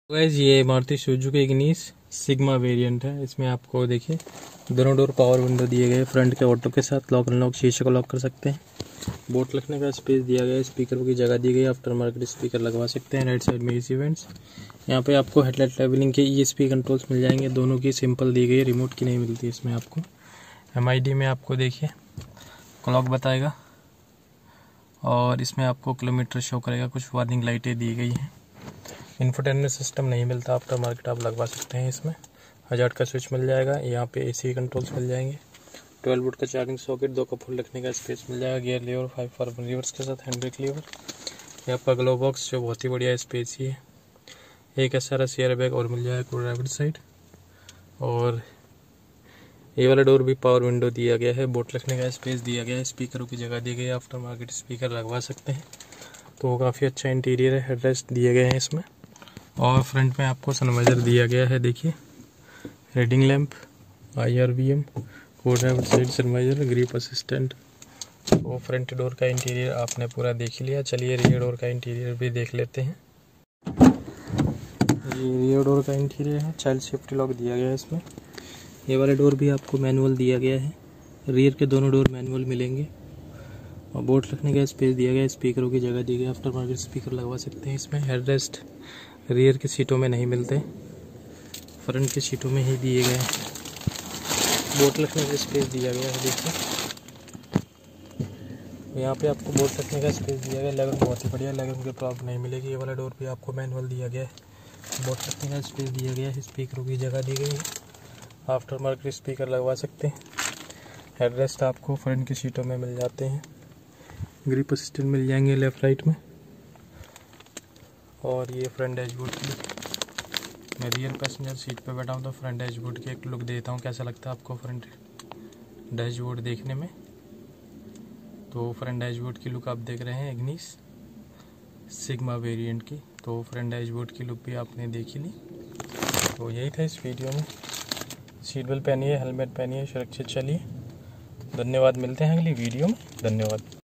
Guys ये Maruti Suzuki Ignis Sigma variant है। इसमें आपको देखिए दोनों डोर पावर विंडो दिए गए, फ्रंट के ऑटो के साथ लॉक अनलॉक, शीशे को लॉक कर सकते हैं। बोट रखने का स्पेस दिया गया है, स्पीकर की जगह दी गई, आफ्टर मार्केट स्पीकर लगवा सकते हैं। राइट साइड में एसी वेंट्स। यहाँ पे आपको हेडलाइट लेवलिंग के ESP कंट्रोल्स मिल जाएंगे, दोनों की सिंपल दी गई, रिमोट की नहीं मिलती इसमें आपको। MID में आपको देखिए क्लॉक बताएगा और इसमें आपको किलोमीटर शो करेगा, कुछ वार्निंग लाइटें दी गई हैं। इंफोटेनमेंट सिस्टम नहीं मिलता, आफ्टर मार्केट आप लगवा सकते हैं इसमें। 1000 का स्विच मिल जाएगा, यहाँ पे AC कंट्रोल्स मिल जाएंगे। 12 वोल्ट का चार्जिंग सॉकेट, 2 कप फुल रखने का स्पेस मिल जाएगा। गियर लीवर 5 फॉरवर्ड रिवर्स के साथ हैंड ब्रेक लीवर। ये आपका ग्लो बॉक्स जो बहुत ही बढ़िया स्पेस ही है। एक SRS एयर बैग और मिल जाएगा ड्राइवर साइड। और ये वाला डोर भी पावर विंडो दिया गया है, बोट रखने का स्पेस दिया गया है, स्पीकरों की जगह दी गई है, आफ्टर मार्केट स्पीकर लगवा सकते हैं। तो काफ़ी अच्छा इंटीरियर है, हेडरेस्ट दिए गए हैं इसमें। और फ्रंट में आपको सनवाइजर दिया गया है, देखिए रीडिंग लैंप, IRVM, को driver side sun visor, grip assistant. वो फ्रंट डोर का इंटीरियर आपने पूरा देख लिया। चलिए रियर डोर का इंटीरियर भी देख लेते हैं। ये रियर डोर का इंटीरियर है, चाइल्ड सेफ्टी लॉक दिया गया है इसमें। ये वाला डोर भी आपको मैनुअल दिया गया है, रियर के दोनों डोर मैनुअल मिलेंगे। और बोट रखने का स्पेस दिया गया है, स्पीकरों की जगह दी गई, आफ्टर मार्केट स्पीकर लगवा सकते हैं इसमें। हेडरेस्ट रियर की सीटों में नहीं मिलते, फ्रंट की सीटों में ही दिए गए हैं। बोट रखने का स्पेस दिया गया है, देखिए यहाँ पे आपको बोट रखने का स्पेस दिया गया है। लेग बहुत ही बढ़िया, लेग की प्रॉब्लम नहीं मिलेगी। ये वाला डोर भी आपको मैनुअल दिया गया है, बोट रखने का स्पेस दिया गया है, स्पीकरों की जगह दी गई है, आफ्टर मार्केट स्पीकर लगवा सकते हैं। हेडरेस्ट आपको फ्रंट की सीटों में मिल जाते हैं, ग्रिप असिस्टेंट मिल जाएंगे लेफ्ट राइट में। और ये फ्रंट डैशबोर्ड की, मैं रियर पैसेंजर सीट पे बैठा हूँ तो फ्रंट डैशबोर्ड की एक लुक देता हूँ, कैसा लगता है आपको फ्रंट डैशबोर्ड देखने में। तो फ्रंट डैशबोर्ड की लुक आप देख रहे हैं इग्निस सिग्मा वेरिएंट की। तो फ्रंट डैशबोर्ड की लुक भी आपने देख ही ली। तो यही था इस वीडियो में। सीट बेल्ट पहनिए, हेलमेट पहनिए, सुरक्षित चलिए। धन्यवाद, मिलते हैं अगली वीडियो में। धन्यवाद।